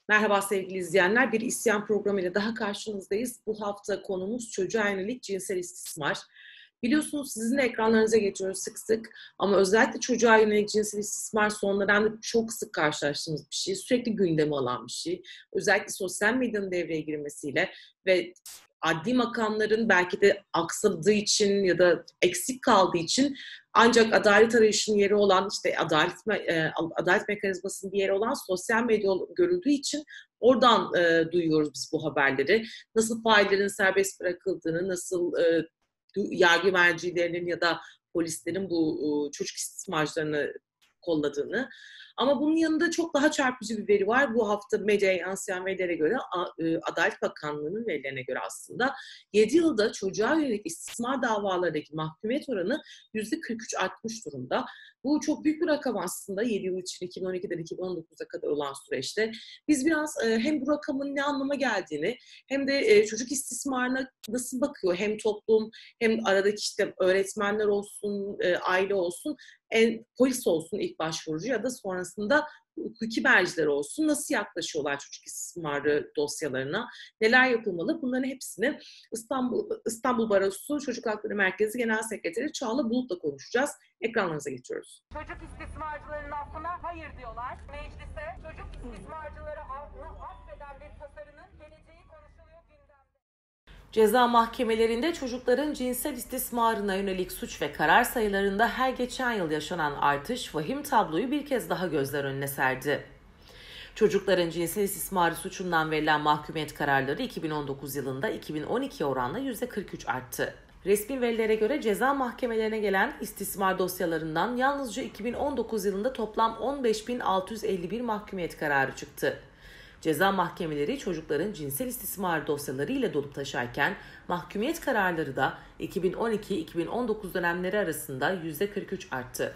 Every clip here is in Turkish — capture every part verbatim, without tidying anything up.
Merhaba sevgili izleyenler, bir isyan programıyla daha karşınızdayız. Bu hafta konumuz çocuğa yönelik cinsel istismar. Biliyorsunuz sizin de ekranlarınıza getiriyoruz sık sık ama özellikle çocuğa yönelik cinsel istismar son dönemde çok sık karşılaştığımız bir şey. Sürekli gündeme alan bir şey. Özellikle sosyal medyanın devreye girmesiyle ve adli makamların belki de aksadığı için ya da eksik kaldığı için ancak adalet arayışının yeri olan işte adalet e, adalet mekanizmasının bir yeri olan sosyal medya görüldüğü için oradan e, duyuyoruz biz bu haberleri. Nasıl faillerin serbest bırakıldığını, nasıl e, yargı mercilerinin ya da polislerin bu e, çocuk istismarcılarını kolladığını. Ama bunun yanında çok daha çarpıcı bir veri var. Bu hafta medyaya yansıyan verilere göre Adalet Bakanlığı'nın verilerine göre aslında yedi yılda çocuğa yönelik istismar davalarındaki mahkumiyet oranı yüzde kırk üç artmış durumda. Bu çok büyük bir rakam aslında yedi yıl için iki bin on ikiden iki bin on dokuza kadar olan süreçte. Biz biraz hem bu rakamın ne anlama geldiğini hem de çocuk istismarına nasıl bakıyor hem toplum hem aradaki işte öğretmenler olsun, aile olsun, en, polis olsun ilk başvurucu ya da sonrasında hukuki merciler olsun nasıl yaklaşıyorlar çocuk istismarı dosyalarına, neler yapılmalı bunların hepsini İstanbul İstanbul Barosu Çocuk Hakları Merkezi Genel Sekreteri Çağla Bulut'la konuşacağız. Ekranlarınıza geçiyoruz. Çocuk istismarcılarının affına hayır diyorlar. Mecliste çocuk istismarcıları affeden bir tasarının geleceği konuşuluyor gündemde. Ceza mahkemelerinde çocukların cinsel istismarına yönelik suç ve karar sayılarında her geçen yıl yaşanan artış vahim tabloyu bir kez daha gözler önüne serdi. Çocukların cinsel istismarı suçundan verilen mahkumiyet kararları iki bin on dokuz yılında iki bin on iki oranla yüzde kırk üç arttı. Resmi verilere göre ceza mahkemelerine gelen istismar dosyalarından yalnızca iki bin on dokuz yılında toplam on beş bin altı yüz elli bir mahkumiyet kararı çıktı. Ceza mahkemeleri çocukların cinsel istismar dosyaları ile dolup taşarken mahkumiyet kararları da iki bin on iki iki bin on dokuz dönemleri arasında yüzde kırk üç arttı.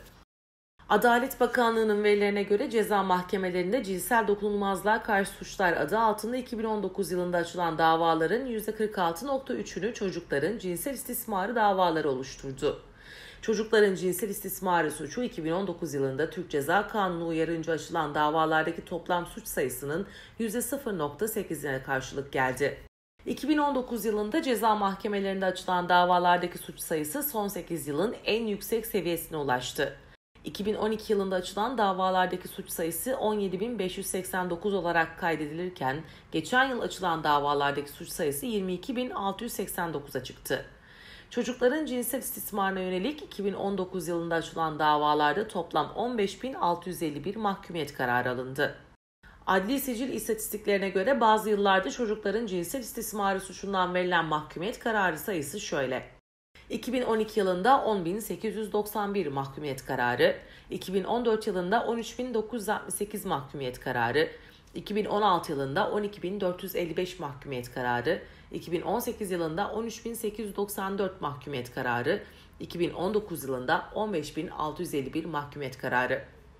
Adalet Bakanlığı'nın verilerine göre ceza mahkemelerinde cinsel dokunulmazlığa karşı suçlar adı altında iki bin on dokuz yılında açılan davaların yüzde kırk altı virgül üçünü çocukların cinsel istismarı davaları oluşturdu. Çocukların cinsel istismarı suçu iki bin on dokuz yılında Türk Ceza Kanunu uyarınca açılan davalardaki toplam suç sayısının yüzde sıfır virgül sekizine karşılık geldi. iki bin on dokuz yılında ceza mahkemelerinde açılan davalardaki suç sayısı son sekiz yılın en yüksek seviyesine ulaştı. iki bin on iki yılında açılan davalardaki suç sayısı on yedi bin beş yüz seksen dokuz olarak kaydedilirken geçen yıl açılan davalardaki suç sayısı yirmi iki bin altı yüz seksen dokuza çıktı. Çocukların cinsel istismarına yönelik iki bin on dokuz yılında açılan davalarda toplam on beş bin altı yüz elli bir mahkumiyet kararı alındı. Adli sicil istatistiklerine göre bazı yıllarda çocukların cinsel istismarı suçundan verilen mahkumiyet kararı sayısı şöyle. iki bin on iki yılında on bin sekiz yüz doksan bir mahkumiyet kararı, iki bin on dört yılında on üç bin dokuz yüz altmış sekiz mahkumiyet kararı, iki bin on altı yılında on iki bin dört yüz elli beş mahkumiyet kararı, iki bin on sekiz yılında on üç bin sekiz yüz doksan dört mahkumiyet kararı, iki bin on dokuz yılında on beş bin altı yüz elli bir mahkumiyet kararı.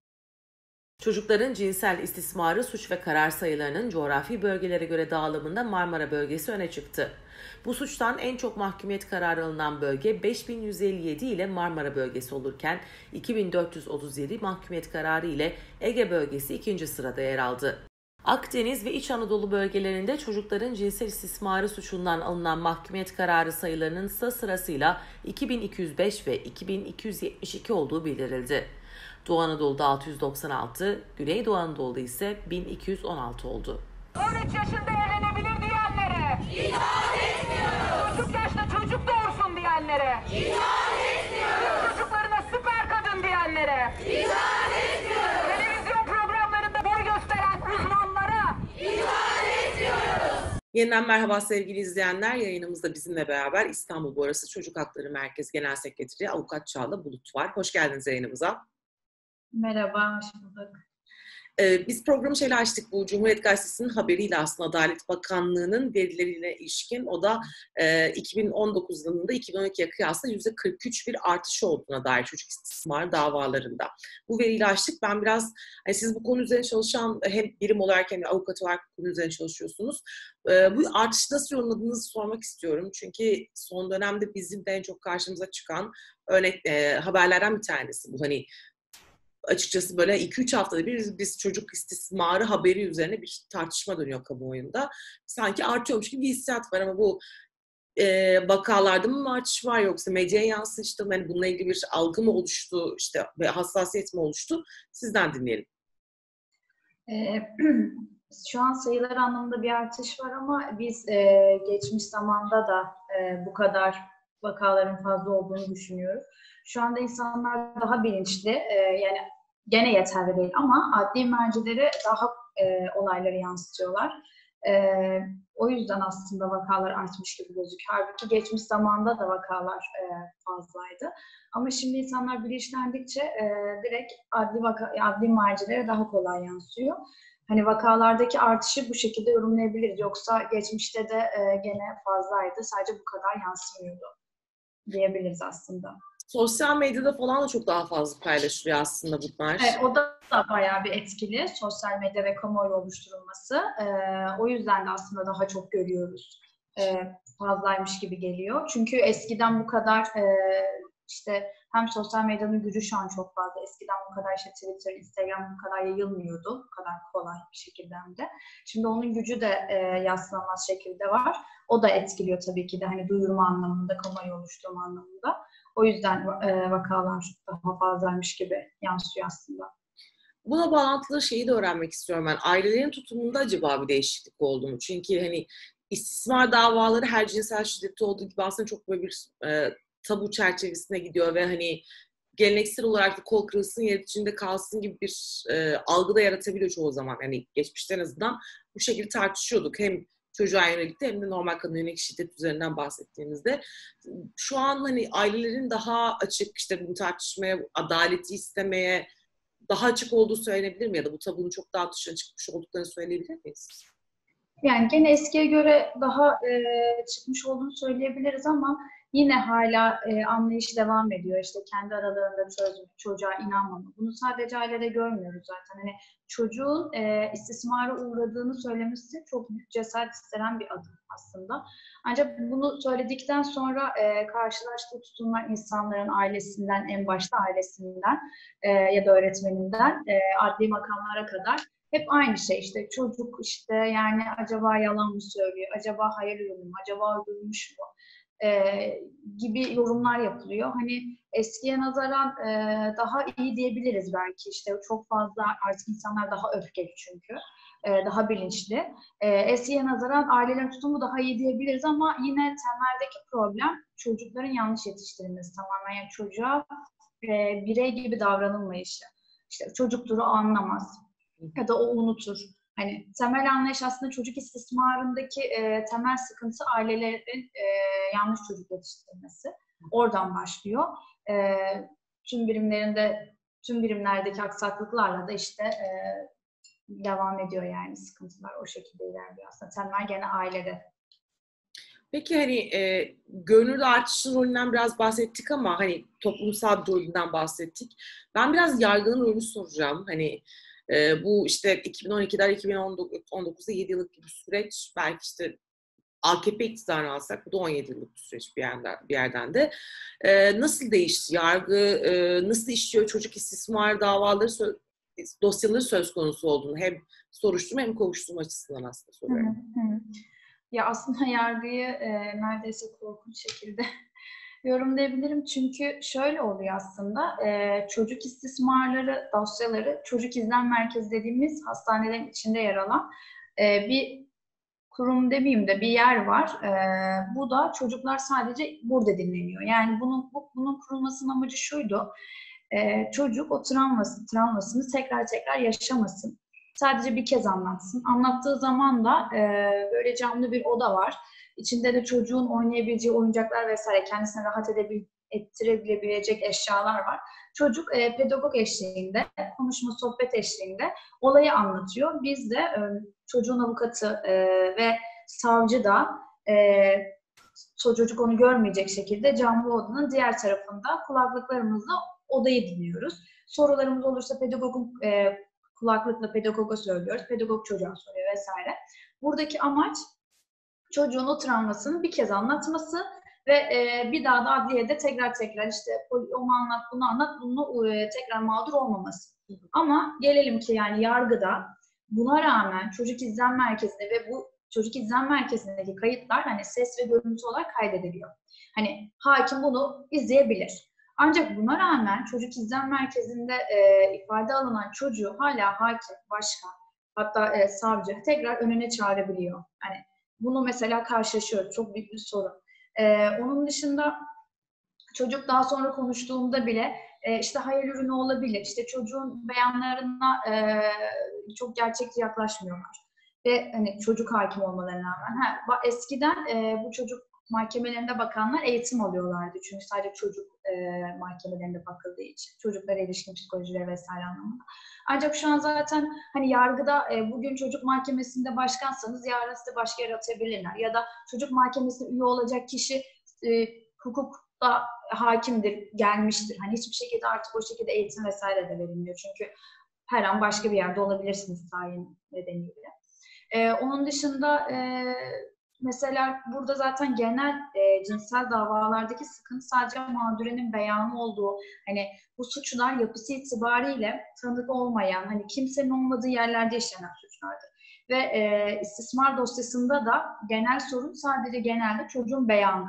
Çocukların cinsel istismarı suç ve karar sayılarının coğrafi bölgelere göre dağılımında Marmara bölgesi öne çıktı. Bu suçtan en çok mahkumiyet kararı alınan bölge beş bin yüz elli yedi ile Marmara bölgesi olurken iki bin dört yüz otuz yedi mahkumiyet kararı ile Ege bölgesi ikinci sırada yer aldı. Akdeniz ve İç Anadolu bölgelerinde çocukların cinsel istismarı suçundan alınan mahkumiyet kararı sayılarının ise sırasıyla iki bin iki yüz beş ve iki bin iki yüz yetmiş iki olduğu bildirildi. Doğu Anadolu'da altı yüz doksan altı, Güneydoğu Anadolu'da ise bin iki yüz on altı oldu. on üç yaşında evlenebilir diyenlere İtaat etmiyoruz. Çocuk yaşta çocuk doğursun diyenlere İtaat etmiyoruz. Çocuklarına süper kadın diyenlere İtaat etmiyoruz. Televizyon programlarında boy gösteren uzmanlara İtaat etmiyoruz. Yeniden merhaba sevgili izleyenler. Yayınımızda bizimle beraber İstanbul Barosu Çocuk Hakları Merkezi Genel Sekreteri Avukat Çağla Bulut var. Hoş geldiniz yayınımıza. Merhaba, hoş bulduk. Ee, biz programı şeyle açtık, bu Cumhuriyet Gazetesi'nin haberiyle aslında Adalet Bakanlığı'nın verileriyle ilişkin. O da e, iki bin on dokuz yılında iki bin on ikiye kıyasla yüzde kırk üç bir artış olduğuna dair çocuk istismar davalarında. Bu veriyle açtık. Ben biraz, hani siz bu konu üzerine çalışan hem birim olarak hem de avukat olarak bu konu üzerine çalışıyorsunuz. E, bu artışı nasıl yorumladığınızı sormak istiyorum. Çünkü son dönemde bizim de en çok karşımıza çıkan örnek e, haberlerden bir tanesi bu. Hani açıkçası böyle iki üç haftada bir biz çocuk istismarı haberi üzerine bir tartışma dönüyor kamuoyunda. Sanki artıyormuş gibi bir hissiyat var ama bu e, vakalarda mı artış var yoksa medyaya yansımıştı mı? Yani bununla ilgili bir algı mı oluştu işte ve hassasiyet mi oluştu? Sizden dinleyelim. Ee, Şu an sayılar anlamında bir artış var ama biz e, geçmiş zamanda da e, bu kadar vakaların fazla olduğunu düşünüyoruz. Şu anda insanlar daha bilinçli, e, yani gene yeterli değil ama adli mercilere daha e, olayları yansıtıyorlar. E, O yüzden aslında vakalar artmış gibi gözüküyor. Halbuki geçmiş zamanda da vakalar e, fazlaydı. Ama şimdi insanlar bilinçlendikçe e, direkt adli, vaka, adli mercilere daha kolay yansıyor. Hani vakalardaki artışı bu şekilde yorumlayabiliriz. Yoksa geçmişte de e, gene fazlaydı. Sadece bu kadar yansımıyordu diyebiliriz aslında. Sosyal medyada falan da çok daha fazla paylaşılıyor aslında bunlar. Evet, o da, da bayağı bir etkili. Sosyal medya ve kamuoyu oluşturulması. E, o yüzden de aslında daha çok görüyoruz. E, fazlaymış gibi geliyor. Çünkü eskiden bu kadar e, işte hem sosyal medyanın gücü şu an çok fazla. Eskiden bu kadar işte Twitter, Instagram bu kadar yayılmıyordu. Bu kadar kolay bir şekilde hem de. Şimdi onun gücü de e, yadsınamaz şekilde var. O da etkiliyor tabii ki de hani duyurma anlamında, kamuoyu oluşturma anlamında. O yüzden e, vakalar daha fazlaymış gibi yansıyor aslında. Buna bağlantılı şeyi de öğrenmek istiyorum ben. Ailelerin tutumunda acaba bir değişiklik oldu mu? Çünkü hani istismar davaları her cinsel şiddette olduğu gibi aslında çok böyle bir e, tabu çerçevesine gidiyor ve hani geleneksel olarak da kol kırılsın yer içinde kalsın gibi bir e, algı da yaratabiliyor çoğu zaman. Yani geçmişte en azından bu şekilde tartışıyorduk. Hem çocuğa yönelik de hem de normal kadına yönelik şiddet üzerinden bahsettiğimizde. Şu an hani ailelerin daha açık işte bu tartışmaya, adaleti istemeye daha açık olduğu söylenebilir mi? Ya da bu tabunun çok daha dışına çıkmış olduklarını söyleyebilir miyiz? Yani gene eskiye göre daha e, çıkmış olduğunu söyleyebiliriz ama yine hala e, anlayış devam ediyor. İşte kendi aralarında çözüm, çocuğa inanmama. Bunu sadece ailede görmüyoruz zaten. Hani çocuğun e, istismara uğradığını söylemesi çok büyük cesaret isteyen bir adım aslında. Ancak bunu söyledikten sonra e, karşılaştığı tutumlar insanların ailesinden, en başta ailesinden e, ya da öğretmeninden e, adli makamlara kadar hep aynı şey. İşte çocuk işte yani acaba yalan mı söylüyor, acaba hayal ürünü mü, acaba öldürülmüş mü ee, gibi yorumlar yapılıyor. Hani eskiye nazaran e, daha iyi diyebiliriz belki. İşte çok fazla artık insanlar daha öfkeli çünkü. E, daha bilinçli. E, eskiye nazaran ailelerin tutumu daha iyi diyebiliriz ama yine temeldeki problem çocukların yanlış yetiştirilmesi tamamen. Yani çocuğa e, birey gibi davranılmayışı. İşte çocuktur, o anlamaz. Ya da o unutur. Hani temel anlayış aslında çocuk istismarındaki e, temel sıkıntı ailelerin e, yanlış çocuk yetiştirilmesi. Oradan başlıyor. E, tüm birimlerinde, tüm birimlerdeki aksaklıklarla da işte e, devam ediyor yani sıkıntılar o şekilde ilerliyor aslında. Temel gene ailede. Peki hani e, görünürde artışın rolünden biraz bahsettik ama hani toplumsal bir rolünden bahsettik. Ben biraz yargının rolünü soracağım. Hani e, bu işte iki bin on ikiden iki bin on dokuza yedi yıllık bir süreç. Belki işte A K P iktidarını alsak bu da on yedi yıllık bir süreç bir yerden, bir yerden de. E, nasıl değişti yargı, e, nasıl işliyor çocuk istismar davaları, sö- dosyaları söz konusu olduğunu hem soruşturma hem kovuşturma açısından aslında soruyorum. Hı hı hı. Ya aslında yargıyı e, neredeyse korkunç şekilde yorumlayabilirim. Çünkü şöyle oluyor aslında, e, çocuk istismarları dosyaları, çocuk izlem merkezi dediğimiz hastanelerin içinde yer alan e, bir kurum demeyeyim de bir yer var. E, bu da çocuklar sadece burada dinleniyor. Yani bunun, bu, bunun kurulmasının amacı şuydu, e, çocuk o travması, travmasını tekrar tekrar yaşamasın. Sadece bir kez anlatsın. Anlattığı zaman da e, böyle camlı bir oda var. İçinde de çocuğun oynayabileceği oyuncaklar vesaire, kendisine rahat edebil ettirebilecek eşyalar var. Çocuk e, pedagog eşliğinde, konuşma, sohbet eşliğinde olayı anlatıyor. Biz de e, çocuğun avukatı e, ve savcı da e, çocuk onu görmeyecek şekilde camlı odanın diğer tarafında kulaklıklarımızla odayı dinliyoruz. Sorularımız olursa pedagogun e, kulaklıkla pedagoga söylüyoruz. Pedagog çocuğa soruyor vesaire. Buradaki amaç çocuğun o travmasını bir kez anlatması ve e, bir daha da adliyede tekrar tekrar işte onu anlat, bunu anlat, bunu e, tekrar mağdur olmaması. Ama gelelim ki yani yargıda buna rağmen çocuk izlem merkezinde ve bu çocuk izlem merkezindeki kayıtlar hani ses ve görüntü olarak kaydediliyor. Hani hakim bunu izleyebilir. Ancak buna rağmen çocuk izlem merkezinde e, ifade alınan çocuğu hala hakim, başkan, hatta e, savcı tekrar önüne çağırabiliyor. Hani bunu mesela karşılaşıyoruz. Çok büyük bir sorun. E, onun dışında çocuk daha sonra konuştuğunda bile e, işte hayal ürünü olabilir. İşte çocuğun beyanlarına e, çok gerçekçi yaklaşmıyorlar. Ve hani çocuk hakim olmalarına rağmen. Ha, eskiden e, bu çocuk mahkemelerinde bakanlar eğitim alıyorlardı. Çünkü sadece çocuk e, mahkemelerinde bakıldığı için. Çocuklara ilişkin psikolojileri vesaire anlamında. Ancak şu an zaten hani yargıda e, bugün çocuk mahkemesinde başkansanız yarın size başka yere atabilirler. Ya da çocuk mahkemesine üye olacak kişi e, hukukta hakimdir, gelmiştir. Hani hiçbir şekilde artık o şekilde eğitim vesaire de verilmiyor. Çünkü her an başka bir yerde olabilirsiniz tayin nedeniyle. Ee, onun dışında e, mesela burada zaten genel e, cinsel davalardaki sıkıntı sadece mağdurenin beyanı olduğu, hani bu suçlar yapısı itibariyle tanık olmayan, hani kimsenin olmadığı yerlerde işlenen suçlardır. Ve e, istismar dosyasında da genel sorun sadece genelde çocuğun beyanı.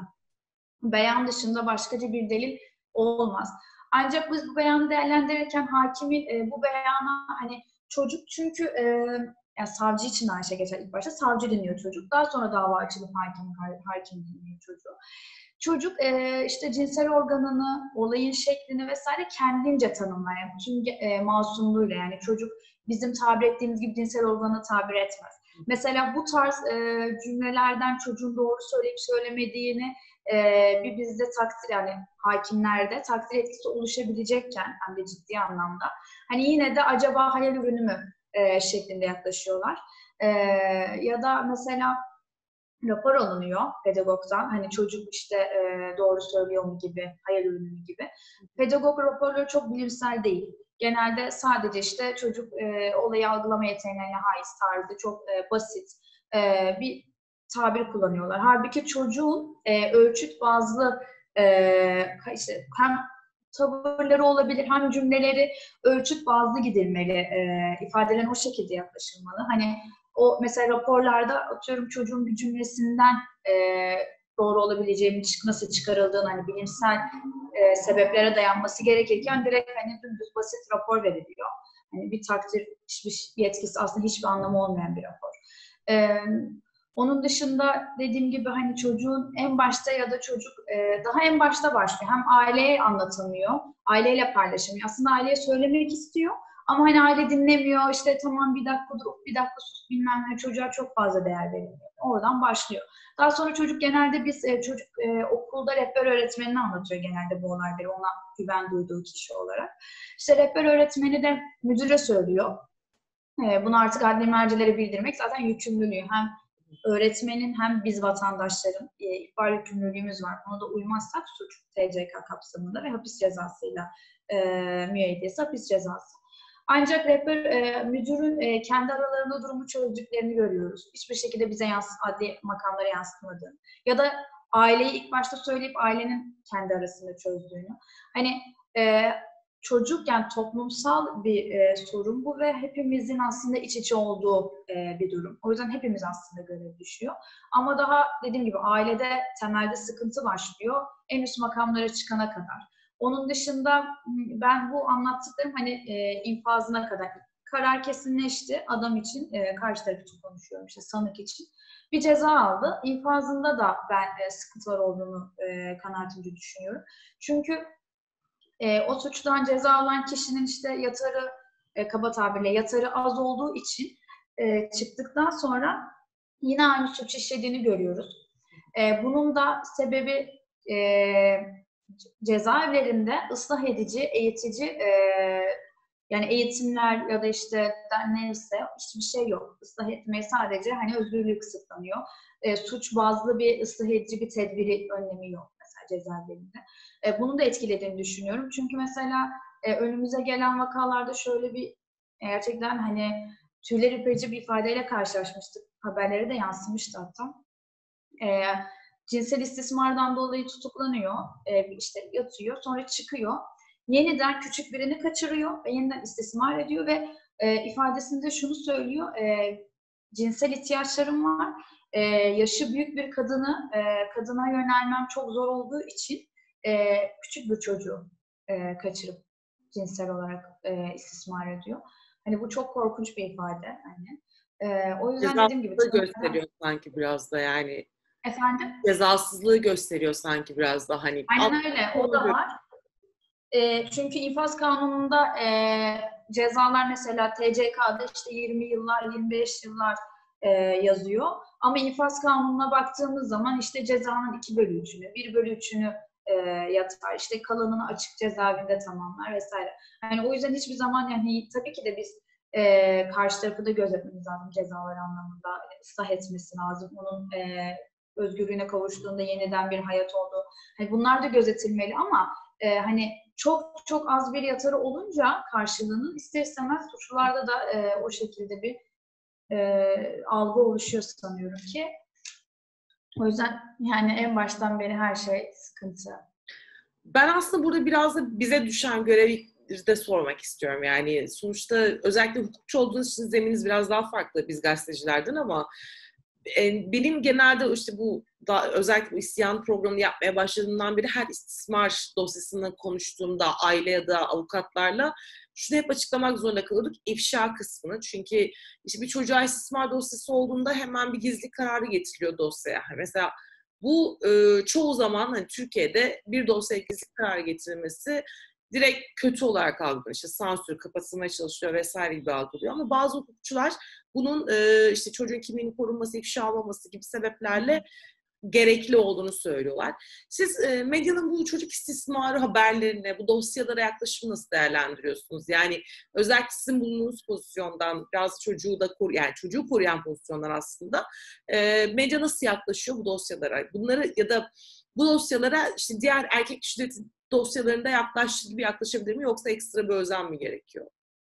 Beyan dışında başkaca bir delil olmaz. Ancak biz bu beyanı değerlendirirken hakimin e, bu beyana hani çocuk çünkü e, yani savcı için her şey geçer ilk başta. Savcı dinliyor çocuk. Daha sonra dava açılıp hakim, hakim dinliyor çocuğu. Çocuk e, işte cinsel organını, olayın şeklini vesaire kendince tanımlayan bütün e, masumluğuyla yani çocuk bizim tabir ettiğimiz gibi cinsel organı tabir etmez. Mesela bu tarz e, cümlelerden çocuğun doğru söyleyip söylemediğini Ee, bir bizde takdir yani hakimlerde takdir etkisi oluşabilecekken hem de ciddi anlamda hani yine de acaba hayal ürünü mü e, şeklinde yaklaşıyorlar. E, ya da mesela rapor alınıyor pedagogdan hani çocuk işte e, doğru söylüyor mu gibi, hayal ürünü mü gibi. Pedagog raporları çok bilimsel değil. Genelde sadece işte çocuk e, olayı algılama yeteneğine haiz tarzı çok e, basit e, bir tabir kullanıyorlar. Halbuki çocuğun e, ölçüt bazlı e, işte hem tavırları olabilir hem cümleleri ölçüt bazlı gidilmeli. E, ifadelerin o şekilde yaklaşılmalı. Hani o mesela raporlarda atıyorum çocuğun bir cümlesinden e, doğru olabileceğini nasıl çıkarıldığını hani bilimsel e, sebeplere dayanması gerekirken direkt hani dümdüz basit rapor veriliyor. Hani bir takdir hiçbir yetkisi aslında hiçbir anlamı olmayan bir rapor. E, Onun dışında dediğim gibi hani çocuğun en başta ya da çocuk e, daha en başta başlıyor. Hem aileye anlatamıyor, aileyle paylaşamıyor. Aslında aileye söylemek istiyor ama hani aile dinlemiyor. İşte tamam bir dakika dur, bir dakika sus bilmem ne çocuğa çok fazla değer verilmiyor. Oradan başlıyor. Daha sonra çocuk genelde biz e, çocuk e, okulda rehber öğretmenine anlatıyor genelde bu olayları ona güven duyduğu kişi olarak. İşte rehber öğretmeni de müdüre söylüyor. E, bunu artık adli mercilere bildirmek zaten yükümlülüğü. Hem öğretmenin hem biz vatandaşların e, ihbar yükümlülüğümüz var. Ona da uymazsak suç T C K kapsamında ve hapis cezasıyla e, müeyyidesi hapis cezası. Ancak rehber e, müdürün e, kendi aralarında durumu çözdüklerini görüyoruz. Hiçbir şekilde bize yans adli makamlara yansıtmadığını ya da aileyi ilk başta söyleyip ailenin kendi arasında çözdüğünü. Hani e, çocuk yani toplumsal bir e, sorun bu ve hepimizin aslında iç içe olduğu e, bir durum. O yüzden hepimiz aslında görev düşüyor. Ama daha dediğim gibi ailede temelde sıkıntı başlıyor. En üst makamlara çıkana kadar. Onun dışında ben bu anlattıklarım hani e, infazına kadar karar kesinleşti adam için, e, karşı taraf için konuşuyorum işte sanık için. Bir ceza aldı. İnfazında da ben e, sıkıntılar olduğunu e, kanaatimce düşünüyorum. Çünkü E, o suçtan ceza alan kişinin işte yatarı, e, kaba tabirle yatarı az olduğu için e, çıktıktan sonra yine aynı suç işlediğini görüyoruz. E, bunun da sebebi e, cezaevlerinde ıslah edici, eğitici e, yani eğitimler ya da işte neyse hiçbir şey yok. Islah etmeye sadece hani özgürlüğü kısıtlanıyor. E, suç bazlı bir ıslah edici bir tedbiri, önlemi yok mesela cezaevlerinde. E, bunu da etkilediğini düşünüyorum. Çünkü mesela e, önümüze gelen vakalarda şöyle bir e, gerçekten hani tüyler ürperici bir ifadeyle karşılaşmıştık. Haberlere de yansımıştı hatta. E, cinsel istismardan dolayı tutuklanıyor. E, işte yatıyor. Sonra çıkıyor. yeniden küçük birini kaçırıyor ve yeniden istismar ediyor ve e, ifadesinde şunu söylüyor, e, cinsel ihtiyaçlarım var, e, yaşı büyük bir kadını, e, kadına yönelmem çok zor olduğu için e, küçük bir çocuğu e, kaçırıp cinsel olarak e, istismar ediyor. Hani bu çok korkunç bir ifade. Hani. E, o yüzden dediğim gibi... Cezasızlığı gösteriyor sanki biraz da yani. Efendim? Cezasızlığı gösteriyor sanki biraz da hani. Aynen öyle, o da var. E, çünkü infaz kanununda e, cezalar mesela T C K'da işte yirmi yıllar, yirmi beş yıllar e, yazıyor. Ama infaz kanununa baktığımız zaman işte cezanın iki bölü üçünü, bir bölü üçünü e, yatar. İşte kalanını açık cezaevinde tamamlar vesaire. Yani o yüzden hiçbir zaman yani tabii ki de biz e, karşı tarafı da gözetmemiz lazım cezalar anlamında. Islah etmesi lazım. Onun e, özgürlüğüne kavuştuğunda yeniden bir hayat olduğu. Hani bunlar da gözetilmeli ama e, hani çok çok az bir yatarı olunca karşılığının ister istemez suçlularda da e, o şekilde bir e, algı oluşuyor sanıyorum ki. O yüzden yani en baştan beri her şey sıkıntı. Ben aslında burada biraz da bize düşen görevi de sormak istiyorum. Yani sonuçta özellikle hukukçu olduğunuz için zeminiz biraz daha farklı biz gazetecilerden ama benim genelde işte bu da, özellikle bu isyan programını yapmaya başladığımdan beri her istismar dosyasını konuştuğumda aile ya da avukatlarla şunu hep açıklamak zorunda kalıyorduk. İfşa kısmını. Çünkü işte bir çocuğa istismar dosyası olduğunda hemen bir gizli kararı getiriliyor dosyaya. Mesela bu e, çoğu zaman hani Türkiye'de bir dosyaya gizli karar getirilmesi direkt kötü olarak algılıyor. İşte sansür, kapatılmaya çalışıyor vesaire gibi algılıyor. Ama bazı hukukçular bunun e, işte çocuğun kimliğinin korunması, ifşa olmaması gibi sebeplerle gerekli olduğunu söylüyorlar. Siz e, medyanın bu çocuk istismarı haberlerine, bu dosyalara yaklaşımı nasıl değerlendiriyorsunuz? Yani özellikle sizin bulunduğunuz pozisyondan, biraz çocuğu da koruyan, yani çocuğu koruyan pozisyondan aslında e, medya nasıl yaklaşıyor bu dosyalara? Bunları ya da bu dosyalara işte diğer erkek şiddeti dosyalarında yaklaştığı gibi yaklaşabilir mi yoksa ekstra bir özen mi gerekiyor?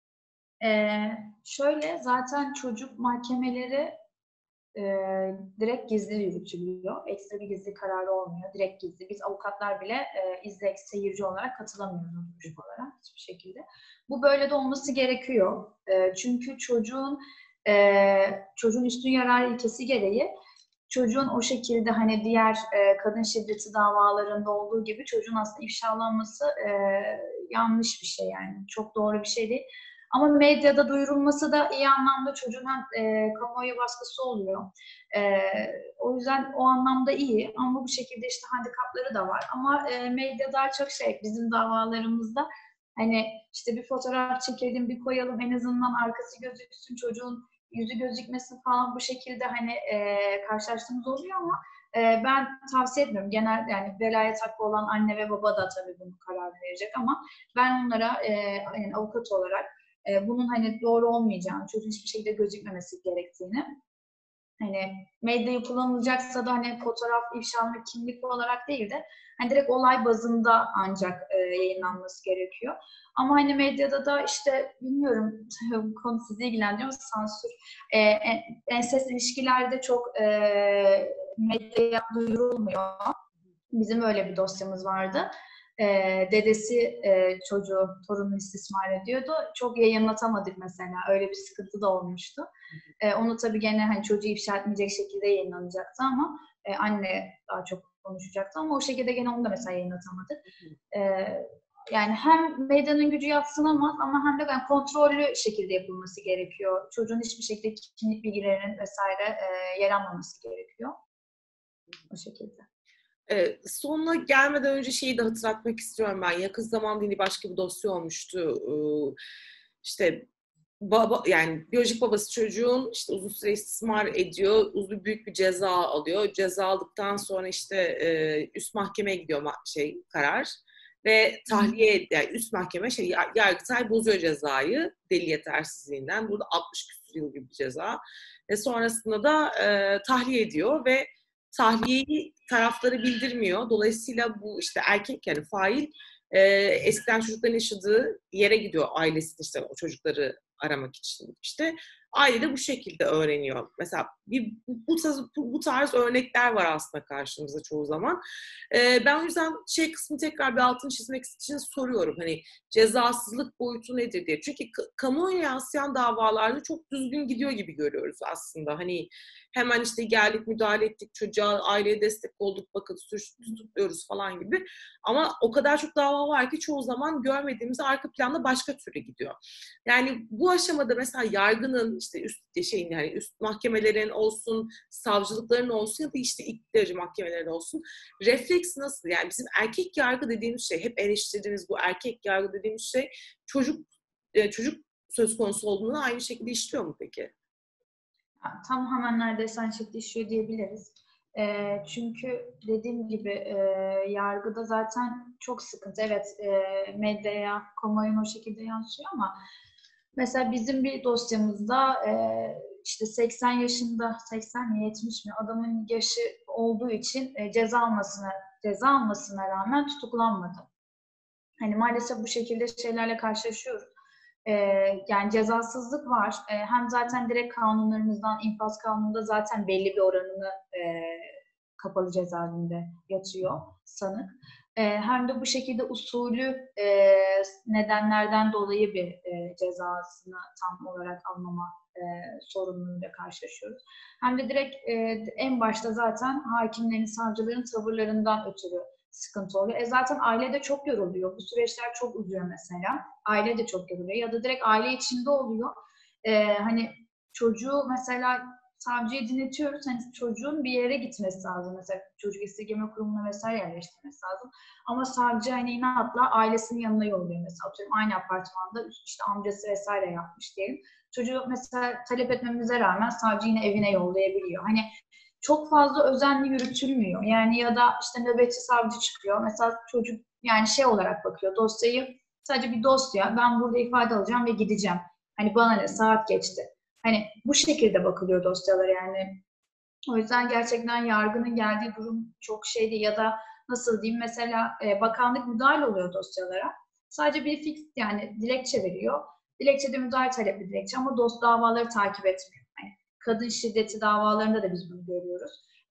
Ee, şöyle zaten çocuk mahkemeleri e, direkt gizli yürütülüyor. Ekstra bir gizli kararı olmuyor. Direkt gizli. Biz avukatlar bile e, izlek, seyirci olarak katılamıyoruz çocuk olarak hiçbir şekilde. Bu böyle de olması gerekiyor. E, çünkü çocuğun e, çocuğun üstün yarar ilkesi gereği çocuğun o şekilde hani diğer e, kadın şiddeti davalarında olduğu gibi çocuğun aslında ifşalanması e, yanlış bir şey yani. Çok doğru bir şey değil. Ama medyada duyurulması da iyi anlamda çocuğun hem e, kamuoyu baskısı oluyor. E, o yüzden o anlamda iyi ama bu şekilde işte handikapları da var. Ama e, medya daha çok şey bizim davalarımızda hani işte bir fotoğraf çekelim bir koyalım en azından arkası gözüksün çocuğun yüzü gözükmesin falan bu şekilde hani e, karşılaştığımız oluyor ama e, ben tavsiye etmiyorum. Genel yani velayet hakkı olan anne ve baba da tabii bunu karar verecek ama ben onlara e, yani avukat olarak e, bunun hani doğru olmayacağını, çocuğun hiçbir şekilde gözükmemesi gerektiğini hani medyayı kullanılacaksa da hani fotoğraf, ifşalık, kimlik olarak değil de hani direkt olay bazında ancak e, yayınlanması gerekiyor. Ama hani medyada da işte bilmiyorum bu konu sizi ilgilendiriyor ama sansür. E, en, ensest ilişkilerde çok e, medyaya duyurulmuyor. Bizim öyle bir dosyamız vardı. E, dedesi e, çocuğu, torununu istismar ediyordu. Çok yayınlatamadık mesela. Öyle bir sıkıntı da olmuştu. E, onu tabii gene hani çocuğu ifşa etmeyecek şekilde yayınlanacaktı ama e, anne daha çok konuşacaktı ama o şekilde gene onu da mesela yayınlatamadık. E, yani hem medyanın gücü yadsınamaz ama hem de yani kontrollü şekilde yapılması gerekiyor. Çocuğun hiçbir şekilde kimlik bilgilerinin vesaire e, yer almaması gerekiyor. O şekilde. Ee, sonuna gelmeden önce şeyi de hatırlatmak istiyorum ben. Yakın zamanda yine başka bir dosya olmuştu. Ee, işte baba, yani biyolojik babası çocuğun işte uzun süre istismar ediyor. Uzun büyük bir ceza alıyor. Ceza aldıktan sonra işte e, üst mahkemeye gidiyor ma- şey karar. Ve tahliye, yani üst mahkeme şey Yargıtay bozuyor cezayı deli yetersizliğinden. Burada altmış küsur yıl gibi bir ceza. Ve sonrasında da e, tahliye ediyor ve tahliyeyi tarafları bildirmiyor. Dolayısıyla bu işte erkek yani fail e, eskiden çocukların yaşadığı yere gidiyor ailesinin işte o çocukları aramak için. İşte aile de bu şekilde öğreniyor. Mesela bir, bu, tarz, bu tarz örnekler var aslında karşımızda çoğu zaman. Ee, ben o yüzden şey kısmını tekrar bir altını çizmek için soruyorum. Hani cezasızlık boyutu nedir diye. Çünkü kamuoyuna yansıyan davalarda çok düzgün gidiyor gibi görüyoruz aslında. Hani hemen işte geldik, müdahale ettik, çocuğa, aileye destek olduk, bakın tutukluyoruz falan gibi. Ama o kadar çok dava var ki çoğu zaman görmediğimiz arka planda başka türlü gidiyor. Yani bu aşamada mesela yargının işte üst şeyin yani üst mahkemelerin olsun, savcılıkların olsun ya da işte ilk derece mahkemelerin olsun refleks nasıl? Yani bizim erkek yargı dediğimiz şey, hep eleştirdiğimiz bu erkek yargı dediğimiz şey çocuk çocuk söz konusu olduğunda aynı şekilde işliyor mu peki? Tam hemen neredeyse aynı şekilde işliyor diyebiliriz. E, çünkü dediğim gibi e, yargıda zaten çok sıkıntı. Evet, e, medyaya, kamuoyuna o şekilde yansıyor ama mesela bizim bir dosyamızda e, işte seksen yaşında, seksen mi yetmiş mi adamın yaşı olduğu için e, ceza almasına ceza almasına rağmen tutuklanmadı. Hani maalesef bu şekilde şeylerle karşılaşıyoruz. Ee, yani cezasızlık var. Ee, hem zaten direkt kanunlarımızdan, infaz kanununda zaten belli bir oranını e, kapalı cezaevinde yatıyor sanık. Ee, hem de bu şekilde usulü e, nedenlerden dolayı bir e, cezasını tam olarak almama e, sorunuyla karşılaşıyoruz. Hem de direkt e, en başta zaten hakimlerin, savcıların tavırlarından ötürü sıkıntı oluyor. E zaten aile de çok yoruluyor. Bu süreçler çok uzuyor mesela. Aile de çok yoruluyor. Ya da direkt aile içinde oluyor. Ee, hani çocuğu mesela savcıya dinletiyoruz. Hani çocuğun bir yere gitmesi lazım. Mesela çocuk esirgeme kurumuna vesaire yerleştirmesi lazım. Ama savcı hani inatla ailesinin yanına yolluyor mesela. Atıyorum aynı apartmanda işte amcası vesaire yapmış diyelim. Çocuğu mesela talep etmemize rağmen savcı yine evine yollayabiliyor. Hani çok fazla özenli yürütülmüyor. Yani ya da işte nöbetçi savcı çıkıyor. Mesela çocuk yani şey olarak bakıyor dosyayı, sadece bir dosya, ben burada ifade alacağım ve gideceğim. Hani bana ne, saat geçti. Hani bu şekilde bakılıyor dosyalara yani. O yüzden gerçekten yargının geldiği durum çok şeydi ya da nasıl diyeyim mesela e, bakanlık müdahale oluyor dosyalara. Sadece bir fix yani dilekçe veriyor. Dilekçede müdahale talepli dilekçe ama dosya davaları takip etmiyor. Yani kadın şiddeti davalarında da biz bunu görüyoruz.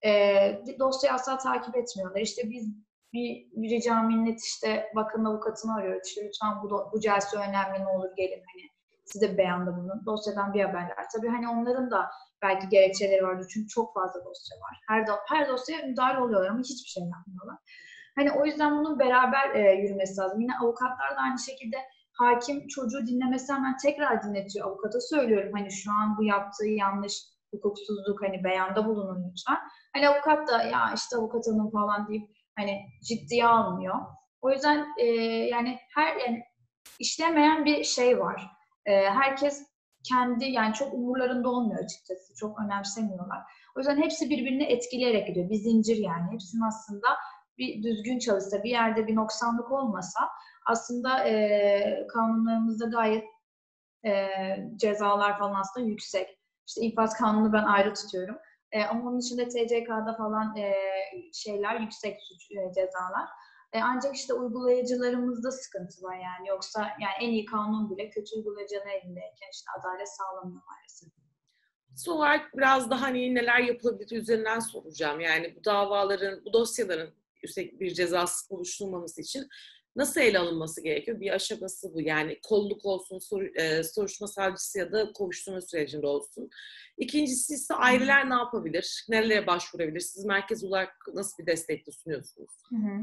E, dosyayı asla takip etmiyorlar. İşte biz bir rica minnet işte bakın avukatını arıyoruz. İşte lütfen bu, bu celse önemli, ne olur gelin hani size bir beyanda bulunun. Dosyadan bir haberler. Tabii hani onların da belki gerekçeleri vardır çünkü çok fazla dosya var. Her, do- her dosyaya müdahale oluyorlar ama hiçbir şey yapmıyorlar. Hani o yüzden bunun beraber e, yürümesi lazım. Yine avukatlar da aynı şekilde hakim çocuğu dinlemesi hemen tekrar dinletiyor. Avukata söylüyorum hani şu an bu yaptığı yanlış, hukuksuzluk hani beyanda bulunun lütfen. Hani avukat da ya işte avukat hanım falan deyip hani ciddiye almıyor. O yüzden e, yani her yani işlemeyen bir şey var. E, herkes kendi yani çok umurlarında olmuyor açıkçası. Çok önemsemiyorlar. O yüzden hepsi birbirini etkileyerek gidiyor. Bir zincir yani. Hepsinin aslında bir düzgün çalışsa, bir yerde bir noksanlık olmasa aslında e, kanunlarımızda gayet e, cezalar falan aslında yüksek. İşte infaz kanunu ben ayrı tutuyorum. E, ama onun dışında T C K'da falan e, şeyler yüksek suç e, cezalar. E, ancak işte uygulayıcılarımızda sıkıntı var yani. Yoksa yani en iyi kanun bile kötü uygulayıcının elindeyken işte adalet sağlamıyor maalesef. Son olarak biraz daha hani neler yapılabilir üzerinden soracağım. Yani bu davaların, bu dosyaların üstelik bir cezasız oluşturulmaması için nasıl ele alınması gerekiyor? Bir aşaması bu. Yani kolluk olsun, sor, e, soruşturma savcısı ya da kovuşturma sürecinde olsun. İkincisi ise aileler ne yapabilir? Nerelere başvurabilir? Siz merkez olarak nasıl bir destekle sunuyorsunuz? Hı hı.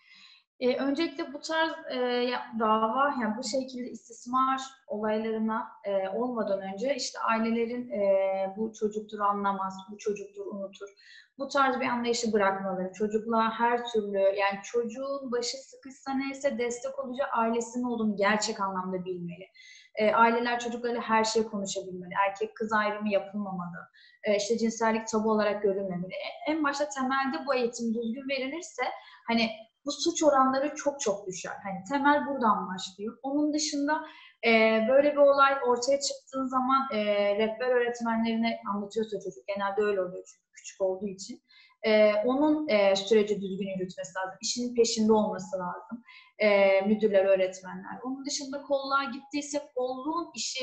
E, öncelikle bu tarz e, dava, yani bu şekilde istismar olaylarına e, olmadan önce işte ailelerin e, bu çocuktur anlamaz, bu çocuktur unutur. Bu tarz bir anlayışı bırakmaları, çocukluğa her türlü yani çocuğun başı sıkışsa neyse destek olacağı ailesinin olduğunu gerçek anlamda bilmeli. E, aileler çocuklarıyla her şeyi konuşabilmeli, erkek kız ayrımı yapılmamalı, e, işte cinsellik tabu olarak görülmemeli. En başta temelde bu eğitim düzgün verilirse hani bu suç oranları çok çok düşer. Hani temel buradan başlıyor. Onun dışında e, böyle bir olay ortaya çıktığı zaman e, rehber öğretmenlerine anlatıyorsa çocuk, genelde öyle oluyor çünkü küçük olduğu için. E, onun e, süreci düzgün yürütmesi lazım. İşinin peşinde olması lazım. E, müdürler, öğretmenler. Onun dışında kolluğa gittiyse kolluğun işi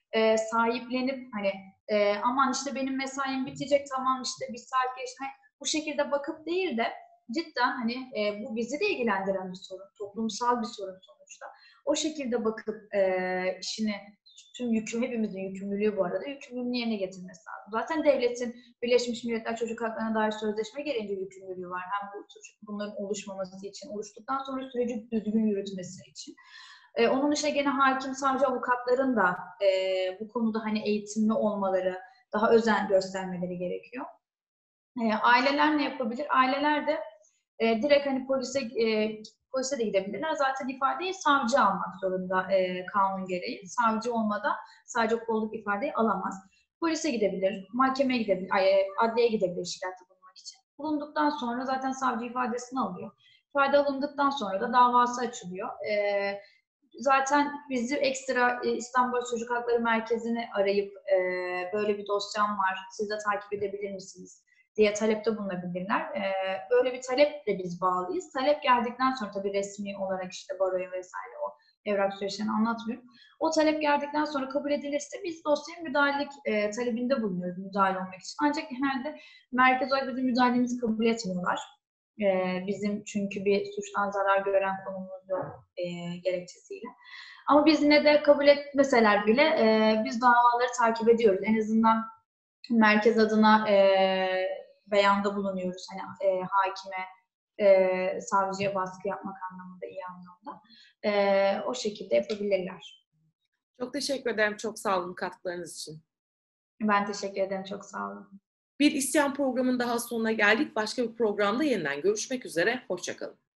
e, sahiplenip hani e, aman işte benim mesaim bitecek, tamam işte bir saat geçti. Hani bu şekilde bakıp değil de cidden hani e, bu bizi de ilgilendiren bir sorun, toplumsal bir sorun sonuçta. O şekilde bakıp e, işini, tüm yüküm, hepimizin yükümlülüğü bu arada, yükümlülüğünü yerine getirmesi lazım. Zaten devletin Birleşmiş Milletler Çocuk Haklarına dair sözleşme gereğince yükümlülüğü var. Hem bu, bunların oluşmaması için, oluştuktan sonra süreci düzgün yürütmesi için. Ee, onun dışında gene hakim, savcı, avukatların da e, bu konuda hani eğitimli olmaları, daha özen göstermeleri gerekiyor. E, aileler ne yapabilir? Aileler de e, direkt hani polise e, polise de gidebilirler. Zaten ifadeyi savcı almak zorunda e, kanun gereği. Savcı olmadan sadece kolluk ifadeyi alamaz. Polise gidebilir, mahkemeye gidebilir, ay, adliyeye gidebilir şikayette bulunmak için. Bulunduktan sonra zaten savcı ifadesini alıyor. İfade alındıktan sonra da davası açılıyor. E, zaten bizi ekstra e, İstanbul Çocuk Hakları Merkezi'ni arayıp e, böyle bir dosyam var, siz de takip edebilir misiniz diye talepte bulunabilirler. Ee, böyle bir taleple biz bağlıyız. Talep geldikten sonra tabii resmi olarak işte baroya vesaire o evrak süreçlerini anlatmıyorum. O talep geldikten sonra kabul edilirse biz dosyaya müdahalelik e, talebinde bulunuyoruz müdahale olmak için. Ancak genelde merkez olarak bizim müdahalemizi kabul etmiyorlar. Ee, bizim çünkü bir suçtan zarar gören konumuz yok e, gerekçesiyle. Ama biz yine de kabul etmeseler bile e, biz davaları takip ediyoruz. En azından merkez adına e, beyanda bulunuyoruz. Hani e, hakime, e, savcıya baskı yapmak anlamında, iyi anlamda. E, o şekilde yapabilirler. Çok teşekkür ederim. Çok sağ olun katkılarınız için. Ben teşekkür ederim. Çok sağ olun. Bir isyan programının daha sonuna geldik. Başka bir programda yeniden görüşmek üzere. Hoşça kalın.